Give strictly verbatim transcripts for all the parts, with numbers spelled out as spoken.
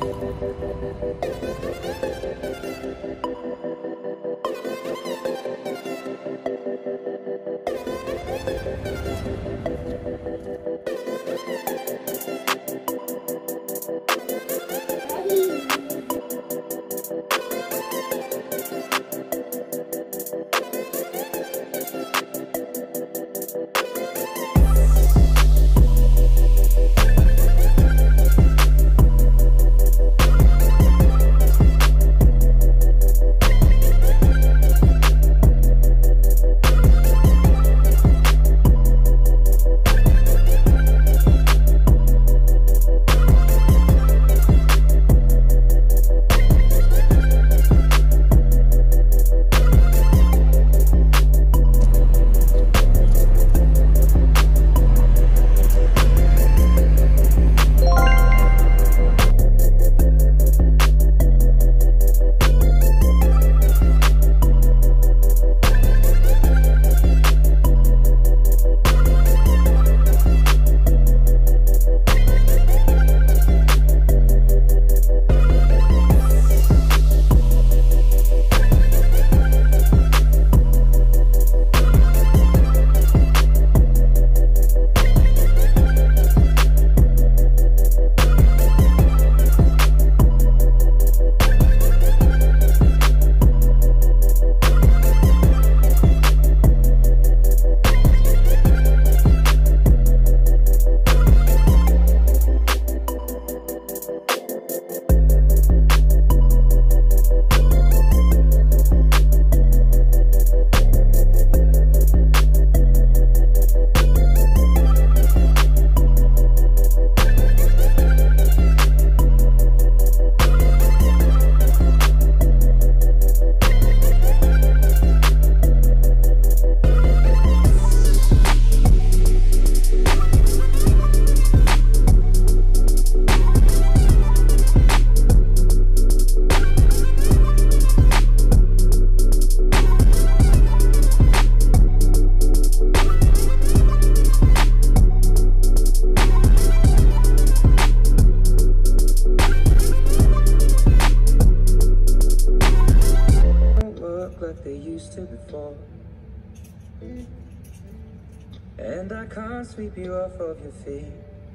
And I can't sweep you off of your feet.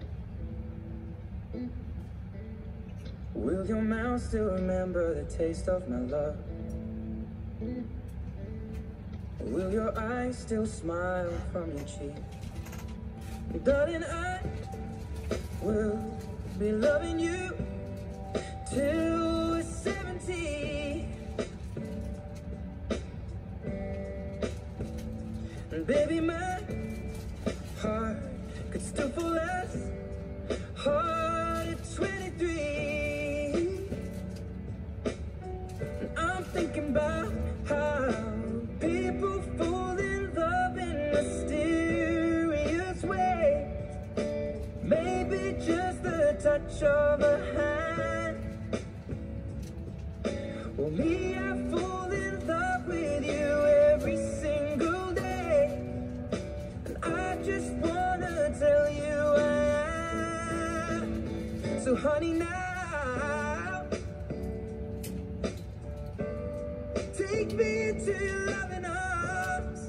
Will your mouth still remember the taste of my love? Will your eyes still smile from your cheek? Darling, I will be loving you till we're seventy. And baby, my heart could still fall as hard at twenty-three. And I'm thinking about how people fall in love in mysterious ways. Maybe just the touch of a hand. Well, me, I fall in love with you every single day. And I just wanna tell you I am. So honey, now take me into your loving arms.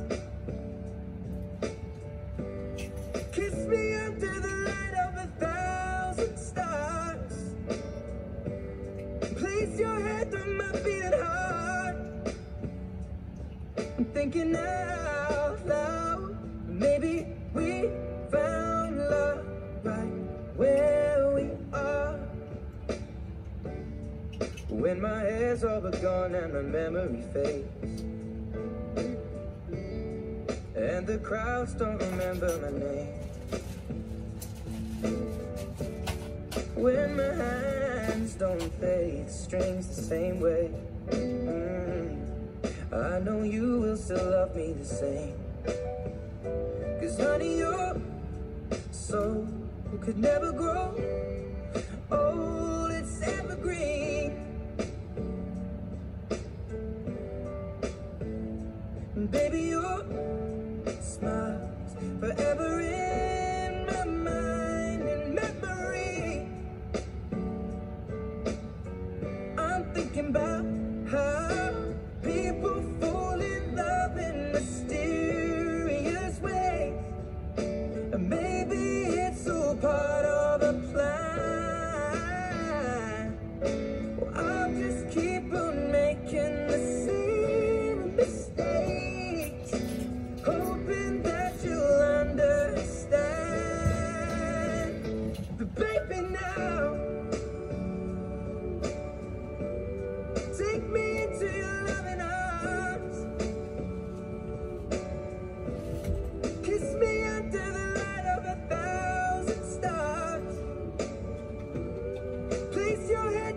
Kiss me under the light of a thousand stars. Place your head on my beating heart. I'm thinking out loud, maybe we found love right where we are. When my hair's all but gone and my memory fades, and the crowds don't remember my name. When my hands don't play the strings the same way, mm, I know you will still love me the same. Cause honey, your soul could never grow old, it's evergreen. And baby, your smile's forever in my mind and memory.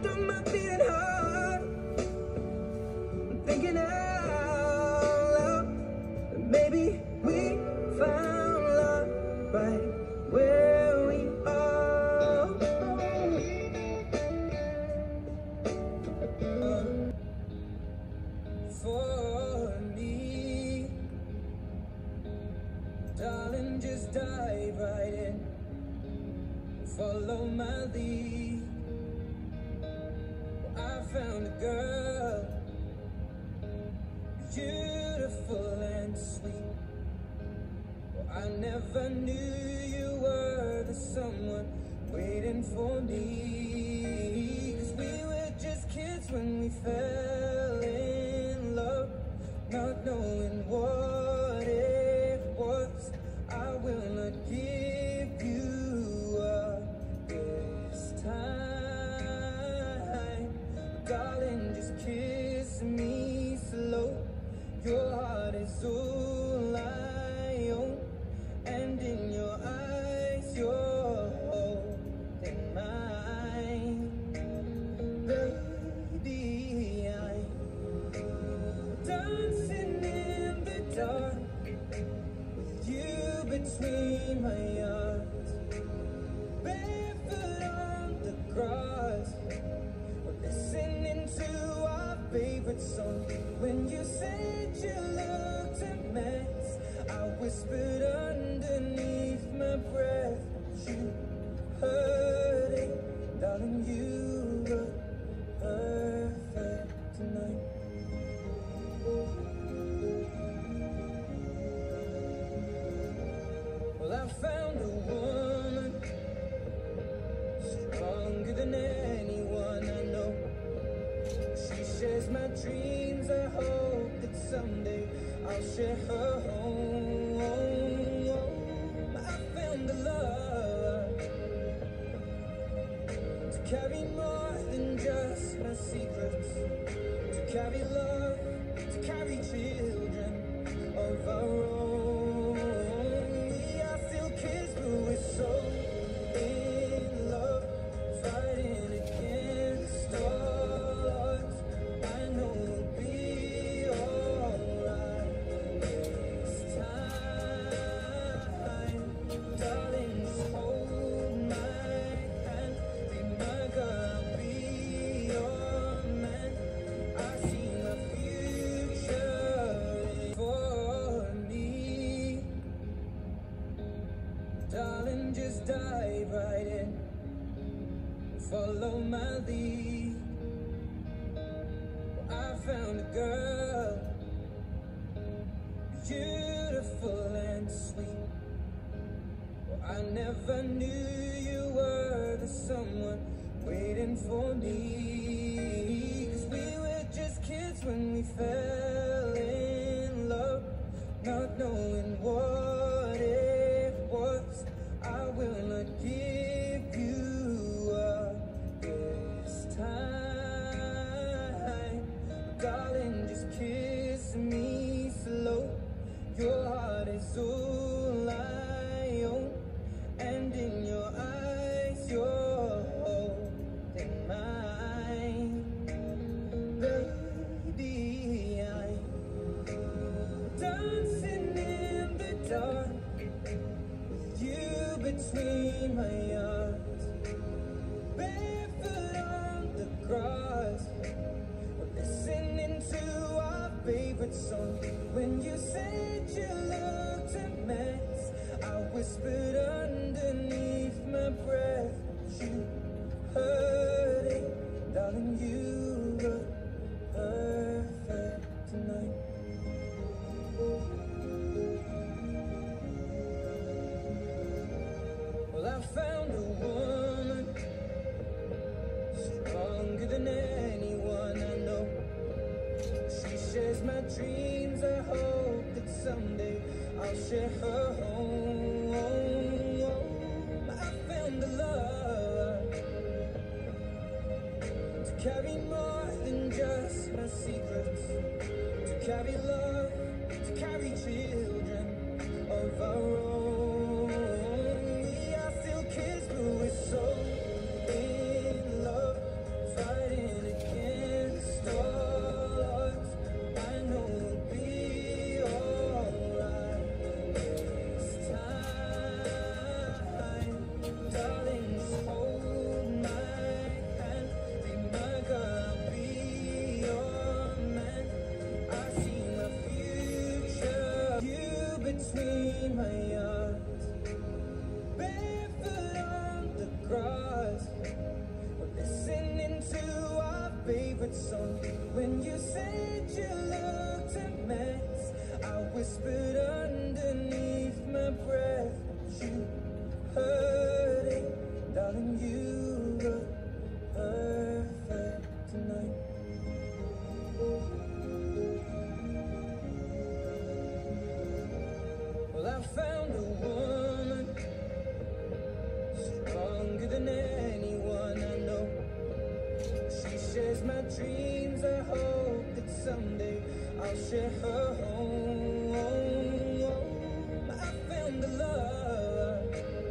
lift up my beating heart, I'm thinking out loud that maybe we found love right where we are. For me, darling, just dive right in, follow my lead. I found a girl, beautiful and sweet. I never knew you were the someone waiting for me. 'Cause we were just kids when we fell in love, not knowing what it was. I will not give you up this time, darling, just kiss me slow. Your heart is all I own, and in your eyes you're holding mine. Baby, I'm dancing in the dark with you between my arms, barefoot on the grass. We're listening to our favorite song. When you said you looked a mess, I whispered underneath my breath, you heard it, darling, you look perfect tonight. Well, I found a woman stronger than anyone I know. She shares my dreams. I hope that someday I'll share her home. I found a love to carry more than just my secrets, to carry love, to carry children of our own. We are still kids, but we're so in love, fighting against all odds. I know we'll be alright this time. Darling, just hold my hand, be my girl, I'll be your man. I see my future for me. Darling, just dive right in, follow my lead. I found a girl, beautiful and sweet. I never knew you were the someone waiting for me. 'Cause we were just kids when we fell in love, not knowing what it was. I will not give you up this time, darling, just kiss me slow. Your heart is all I own, and in your eyes you're holding mine. Baby, I'm dancing in the dark with you between my arms, barefoot on the grass. We're listening to our favorite song. When you said you looked a mess, I whispered underneath my breath, you heard it, darling, you look perfect tonight. Well, I found a woman stronger than anyone I know. She shares my dreams. I hope that someday I'll share her home. I found a love to carry more than just my secrets, to carry love, to carry children of our own. We are still kids, but we're so in love, fighting favorite song. When you said you looked a mess, I whispered underneath my breath. You heard it, darling, you were perfect tonight. Well, I found a woman stronger than anyone I know. She shares my dreams. I hope that someday I'll share her home. I found the love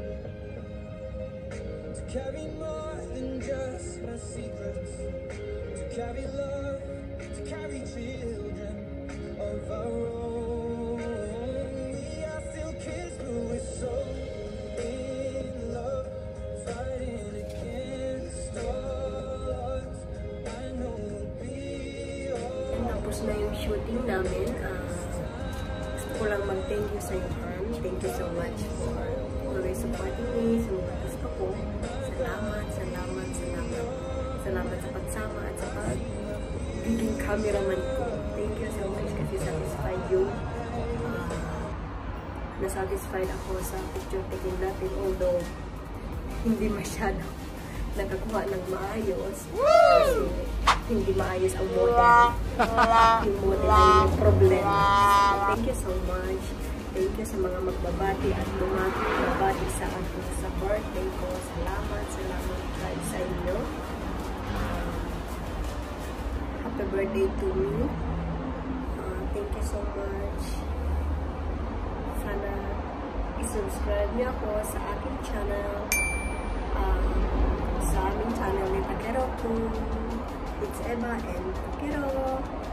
to carry more than just my secrets, to carry love, to carry children of our own. We are still kids, but we're so in love, fighting against all odds. I know we'll be all. Tapos na yung shooting namin. Uh, gusto ko lang mag-thank you sa iyo, Han. Thank you so much for always supporting me sa mga gusto ko. Salamat, salamat, salamat. Salamat sa pagsama at sa pagiging cameraman ko. Thank you so much kasi satisfied you. Uh, nasatisfied ako sa picture taking natin, although hindi masyado nakakuha ng maayos. Kasi hindi maayos ang model. Yung model ay may problema. So, thank you so much. Thank you sa mga magbabati at magbabati sa akin sa birthday ko. Salamat, salamat kahit sa inyo. Uh, happy birthday to me. Uh, thank you so much. Sana i-subscribe niyo ako sa aking channel. Uh, sa aming channel ni Takero. It's Eva and Takero.